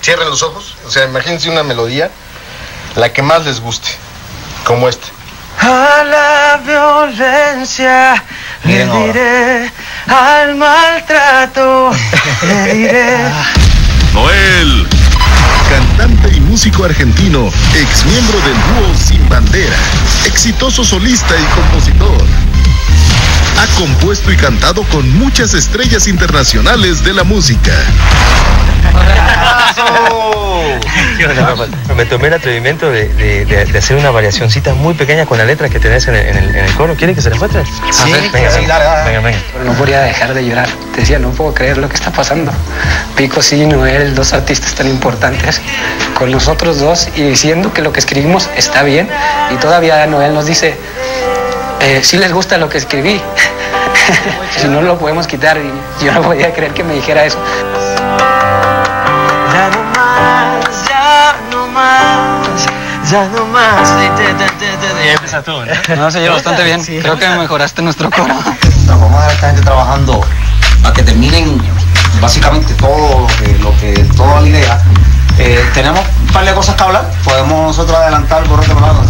cierren los ojos, o sea, imagínense una melodía, la que más les guste, como esta. A la violencia le diré, al maltrato le diré. Noel, cantante y músico argentino, ex miembro del dúo Sin Bandera, exitoso solista y compositor. Ha compuesto y cantado con muchas estrellas internacionales de la música. Me tomé el atrevimiento de hacer una variacioncita muy pequeña con la letra que tenés en el coro. ¿Quieren que se la muestre? Sí, venga. Pero no podía dejar de llorar. Te decía, no puedo creer lo que está pasando. Pico, sí, Noel, dos artistas tan importantes, con nosotros dos y diciendo que lo que escribimos está bien. Y todavía Noel nos dice, sí les gusta lo que escribí. Si no lo podemos quitar. Y yo no podía creer que me dijera eso. Ya no más. Ya empieza todo, ¿no? No, se lleva bastante bien. Sí. Creo que mejoraste nuestro coro. Vamos a dejar a esta gente trabajando para que terminen básicamente toda la idea. Tenemos un par de cosas que hablar. Podemos nosotros adelantar por otro lado.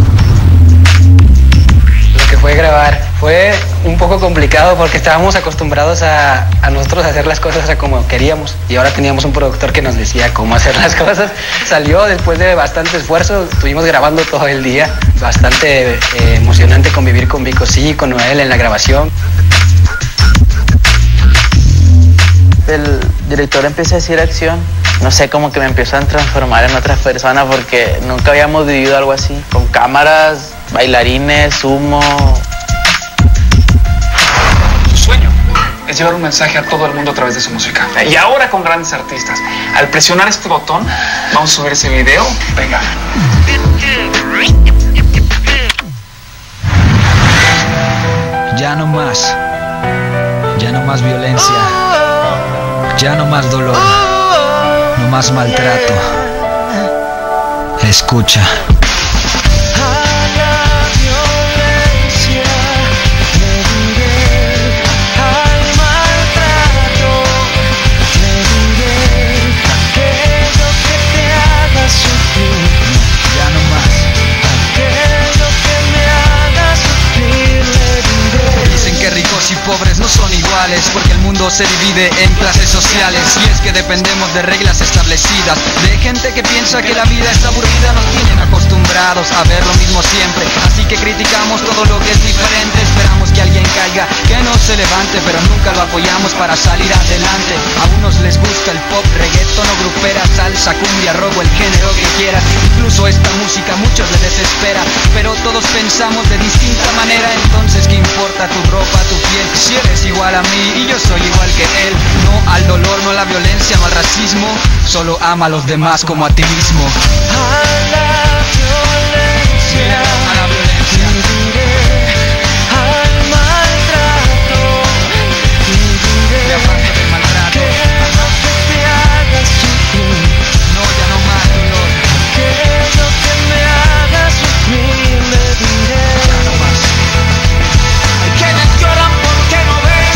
Lo que fue grabar fue un poco complicado porque estábamos acostumbrados a nosotros hacer las cosas como queríamos y ahora teníamos un productor que nos decía cómo hacer las cosas. Salió después de bastante esfuerzo, estuvimos grabando todo el día, bastante emocionante convivir con Vico, sí, con Noel en la grabación. El director empieza a decir acción, no sé, como que me empiezo a transformar en otras personas porque nunca habíamos vivido algo así, con cámaras, bailarines, humo. Su sueño es llevar un mensaje a todo el mundo a través de su música. Y ahora con grandes artistas. Al presionar este botón, vamos a subir ese video. Venga. Ya no más. Ya no más violencia. Ya no más dolor. No más maltrato. Escucha. Ricos y pobres no son iguales porque el mundo se divide en clases sociales y es que dependemos de reglas establecidas, de gente que piensa que la vida está aburrida. Nos tienen acostumbrados a ver lo mismo siempre, así que criticamos todo lo que es diferente. Esperamos que alguien caiga, que no se levante, pero nunca lo apoyamos para salir adelante. A unos les gusta el pop, reggaeton o grupera, salsa, cumbia, rock o el género que quieras. Incluso esta música a muchos les desespera, pero todos pensamos de distinta manera. Entonces, ¿qué importa tu ropa, tu piel? Si eres igual a mí y yo soy igual que él. No al dolor, no a la violencia, no al racismo. Solo ama a los demás como a ti mismo. A la violencia, a la violencia. Al maltrato, y aparte del maltrato, aquello que te haga sufrir. No, ya no más dolor. Aquello que me haga sufrir, le diré. Ya no más. Hay quienes lloran porque no ven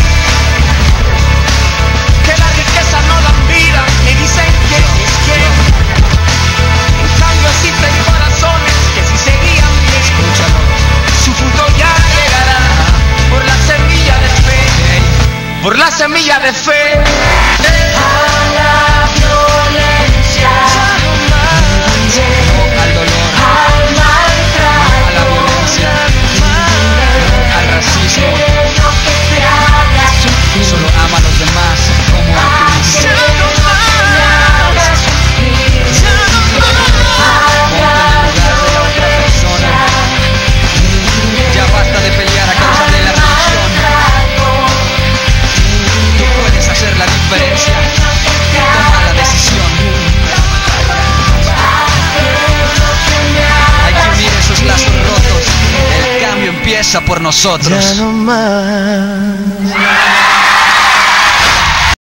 que la riqueza no dan vida y dicen que es que en cambio existen corazones que si seguían bien, su fruto ya llegará por la semilla de fe, por la semilla de fe. A la violencia, No al dolor, al maltrato, a la violencia, al racismo. aquello que te haga sufrir. Solo ama a los demás como a ti mismo. Ya basta de pelear a causa de la religión. Tú puedes hacer la diferencia. Toma la decisión. Hay que unir esos lazos rotos. El cambio empieza por nosotros. Ya no más.